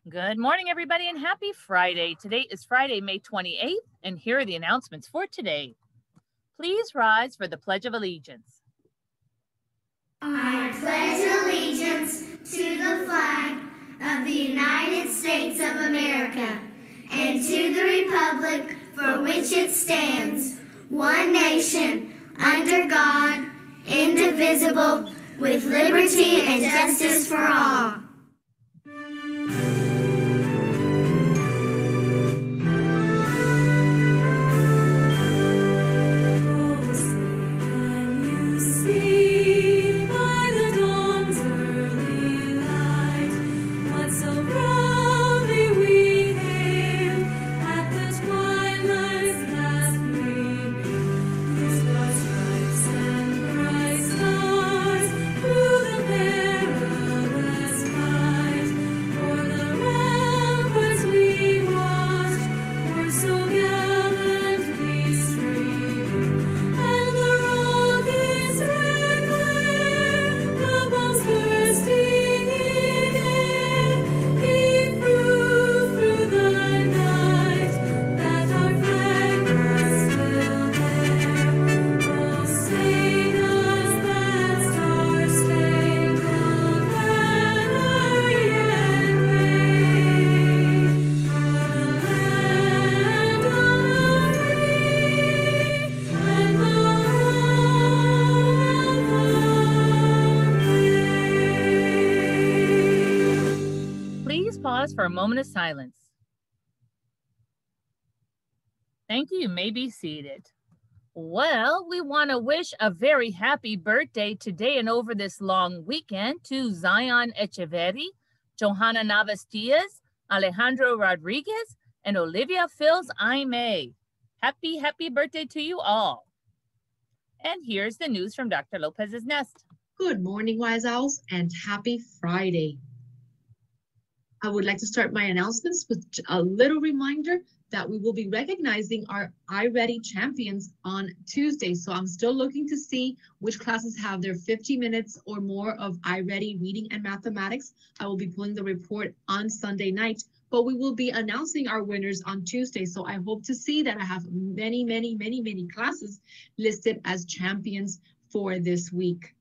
Good morning, everybody, and happy Friday. Today is Friday, May 28th, and here are the announcements for today. Please rise for the Pledge of Allegiance. I pledge allegiance to the flag of the United States of America and to the republic for which it stands, one nation, under God, indivisible, with liberty and justice for all. Pause for a moment of silence. Thank you. You may be seated. Well, we want to wish a very happy birthday today and over this long weekend to Zion Echeverri, Johanna Navas Diaz, Alejandro Rodriguez, and Olivia Fils Aime. Happy birthday to you all. And here's the news from Dr. Lopez's Nest. Good morning, Wise Owls, and happy Friday. I would like to start my announcements with a little reminder that we will be recognizing our iReady champions on Tuesday. So I'm still looking to see which classes have their 50 minutes or more of iReady reading and mathematics. I will be pulling the report on Sunday night, but we will be announcing our winners on Tuesday. So I hope to see that I have many classes listed as champions for this week.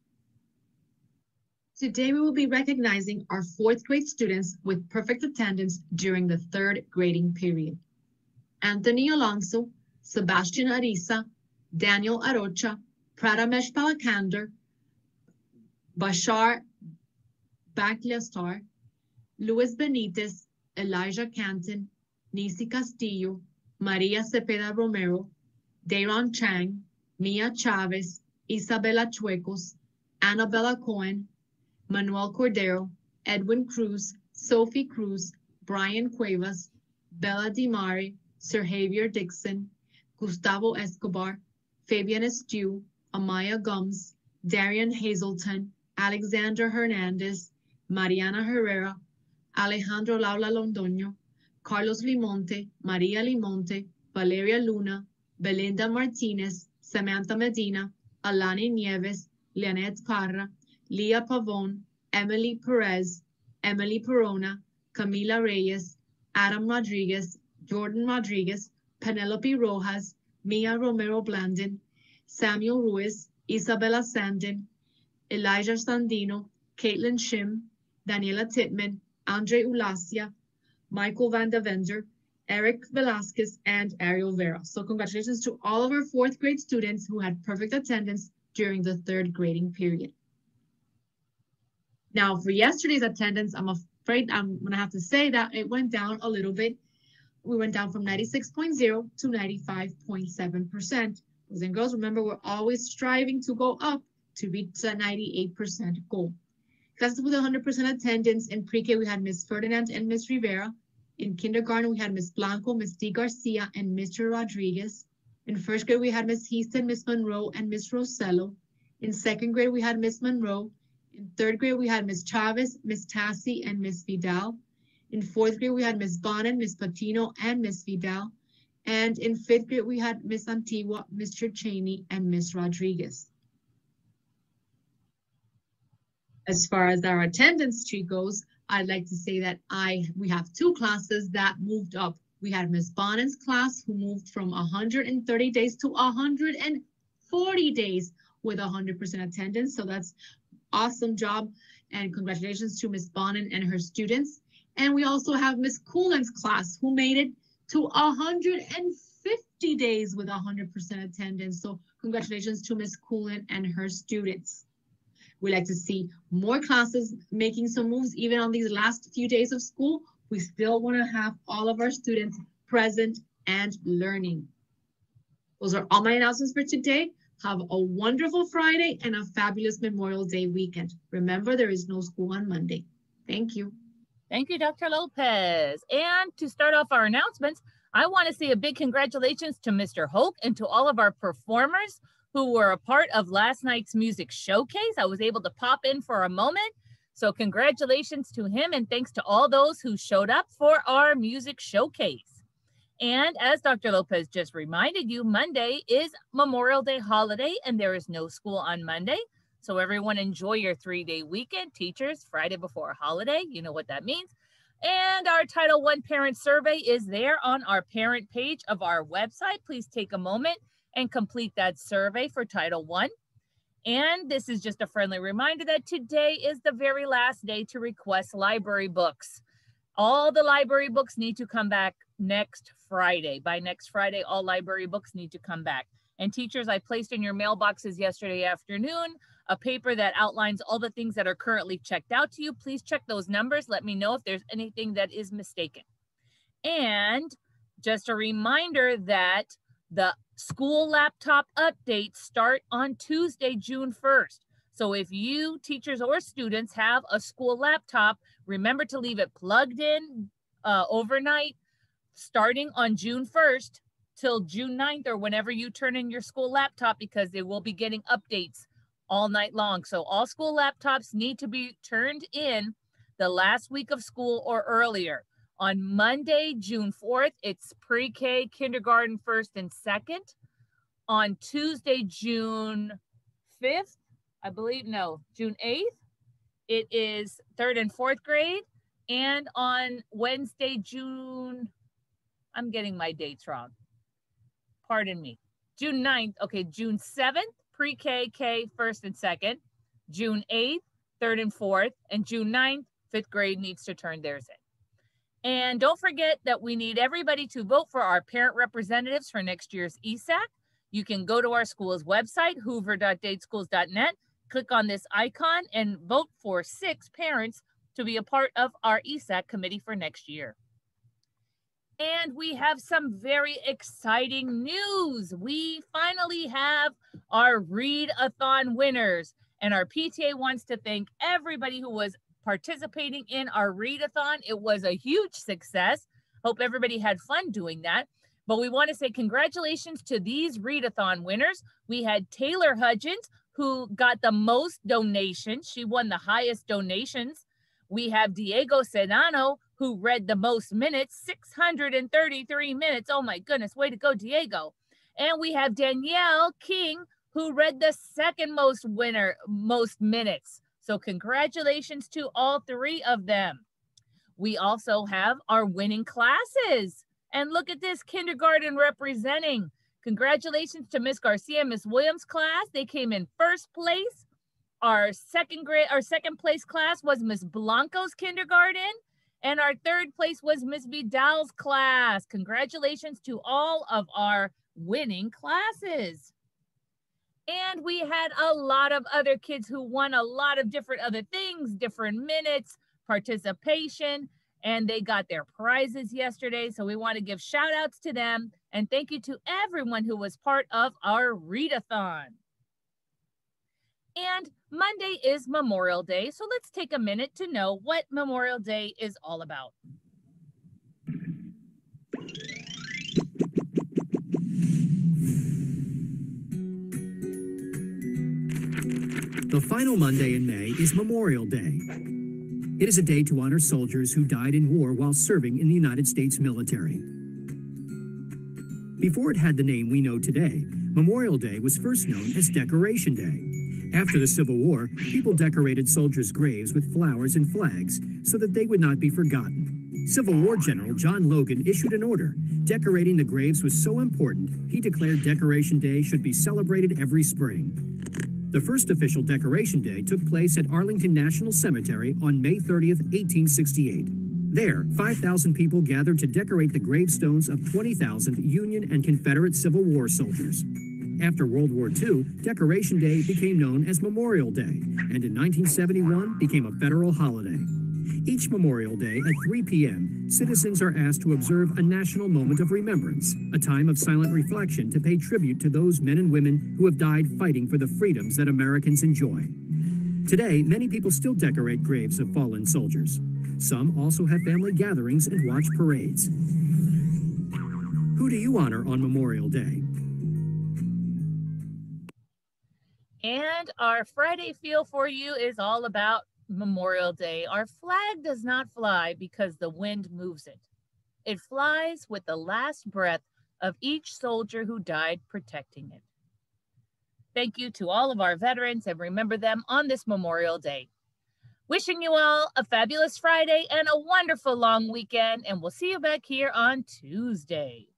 Today, we will be recognizing our fourth grade students with perfect attendance during the third grading period. Anthony Alonso, Sebastian Arisa, Daniel Arocha, Pradamesh Palakander, Bashar Bakliastar, Luis Benitez, Elijah Canton, Nisi Castillo, Maria Cepeda Romero, Dayron Chang, Mia Chavez, Isabella Chuecos, Annabella Cohen, Manuel Cordero, Edwin Cruz, Sophie Cruz, Brian Cuevas, Bella Dimari, Sir Javier Dixon, Gustavo Escobar, Fabian Estu, Amaya Gums, Darian Hazelton, Alexander Hernandez, Mariana Herrera, Alejandro Laula Londoño, Carlos Limonte, Maria Limonte, Valeria Luna, Belinda Martinez, Samantha Medina, Alani Nieves, Leonette Parra, Leah Pavon, Emily Perez, Emily Perona, Camila Reyes, Adam Rodriguez, Jordan Rodriguez, Penelope Rojas, Mia Romero Blandon, Samuel Ruiz, Isabella Sandin, Elijah Sandino, Caitlin Shim, Daniela Titman, Andre Ulacia, Michael Van de Vender, Eric Velasquez, and Ariel Vera. So congratulations to all of our fourth grade students who had perfect attendance during the third grading period. Now, for yesterday's attendance, I'm afraid I'm going to have to say that it went down a little bit. We went down from 96.0 to 95.7%. Boys and girls, remember, we're always striving to go up to reach that 98% goal. Classes with 100% attendance in pre-K, we had Miss Ferdinand and Miss Rivera. In kindergarten, we had Miss Blanco, Miss D. Garcia, and Mr. Rodriguez. In first grade, we had Miss Houston, Miss Monroe, and Miss Rosello. In second grade, we had Miss Monroe. In third grade, we had Miss Chavez, Miss Tassi, and Miss Vidal. In fourth grade, we had Miss Bonin, Miss Patino, and Miss Vidal. And in fifth grade, we had Miss Antigua, Mr. Cheney, and Miss Rodriguez. As far as our attendance tree goes, I'd like to say that we have two classes that moved up. We had Miss Bonnen's class who moved from 130 days to 140 days with 100% attendance. So that's awesome job. And congratulations to Miss Bonnen and her students. And we also have Miss Coolin's class who made it to 150 days with 100% attendance. So congratulations to Miss Coolin and her students. We like to see more classes making some moves even on these last few days of school. We still want to have all of our students present and learning. Those are all my announcements for today. Have a wonderful Friday and a fabulous Memorial Day weekend. Remember, there is no school on Monday. Thank you. Thank you, Dr. Lopez. And to start off our announcements, I want to say a big congratulations to Mr. Hoke and to all of our performers who were a part of last night's music showcase. I was able to pop in for a moment. So congratulations to him and thanks to all those who showed up for our music showcase. And as Dr. Lopez just reminded you, Monday is Memorial Day holiday and there is no school on Monday. So everyone enjoy your 3-day weekend. Teachers, Friday before holiday, you know what that means. And our Title I parent survey is there on our parent page of our website. Please take a moment and complete that survey for Title I. And this is just a friendly reminder that today is the very last day to request library books. All the library books need to come back next Friday. By next Friday, all library books need to come back. And teachers, I placed in your mailboxes yesterday afternoon a paper that outlines all the things that are currently checked out to you. Please check those numbers. Let me know if there's anything that is mistaken. And just a reminder that the school laptop updates start on Tuesday, June 1st. So if you, teachers or students, have a school laptop, remember to leave it plugged in overnight, starting on June 1st till June 9th or whenever you turn in your school laptop, because they will be getting updates all night long. So all school laptops need to be turned in the last week of school or earlier. On Monday, June 4th, it's pre-K, kindergarten, 1st and 2nd. On Tuesday, June 5th, I believe, no, June 8th, it is 3rd and 4th grade. And on Wednesday, I'm getting my dates wrong. Pardon me. June 9th, okay, June 7th, pre-K, K, 1st and 2nd. June 8th, 3rd and 4th. And June 9th, 5th grade needs to turn theirs in. And don't forget that we need everybody to vote for our parent representatives for next year's ESAC. You can go to our school's website, hoover.dateschools.net, click on this icon and vote for 6 parents to be a part of our ESAC committee for next year. And we have some very exciting news. We finally have our read-a-thon winners. And our PTA wants to thank everybody who was participating in our read-a-thon. It was a huge success. Hope everybody had fun doing that. But we want to say congratulations to these read-a-thon winners. We had Taylor Hudgens, who got the most donations. She won the highest donations. We have Diego Sedano, who read the most minutes, 633 minutes. Oh my goodness, way to go, Diego. And we have Danielle King, who read the second most minutes. So congratulations to all 3 of them. We also have our winning classes. And look at this, kindergarten representing. Congratulations to Miss Garcia and Miss Williams class. They came in 1st place. Our second place class was Miss Blanco's kindergarten. And our 3rd place was Miss Vidal's class. Congratulations to all of our winning classes. And we had a lot of other kids who won a lot of different other things, different minutes, participation, and they got their prizes yesterday. So we want to give shout outs to them. And thank you to everyone who was part of our read-a-thon. And Monday is Memorial Day. So let's take a minute to know what Memorial Day is all about. The final Monday in May is Memorial Day. It is a day to honor soldiers who died in war while serving in the United States military. Before it had the name we know today, Memorial Day was first known as Decoration Day. After the Civil War, people decorated soldiers' graves with flowers and flags so that they would not be forgotten. Civil War General John Logan issued an order. Decorating the graves was so important, he declared Decoration Day should be celebrated every spring. The first official Decoration Day took place at Arlington National Cemetery on May 30th, 1868. There, 5,000 people gathered to decorate the gravestones of 20,000 Union and Confederate Civil War soldiers. After World War II, Decoration Day became known as Memorial Day, and in 1971 became a federal holiday. Each Memorial Day at 3 p.m., citizens are asked to observe a national moment of remembrance, a time of silent reflection to pay tribute to those men and women who have died fighting for the freedoms that Americans enjoy. Today, many people still decorate graves of fallen soldiers. Some also have family gatherings and watch parades. Who do you honor on Memorial Day? And our Friday Feel for You is all about Memorial Day. Our flag does not fly because the wind moves it. It flies with the last breath of each soldier who died protecting it. Thank you to all of our veterans, and remember them on this Memorial Day. Wishing you all a fabulous Friday and a wonderful long weekend, and we'll see you back here on Tuesday.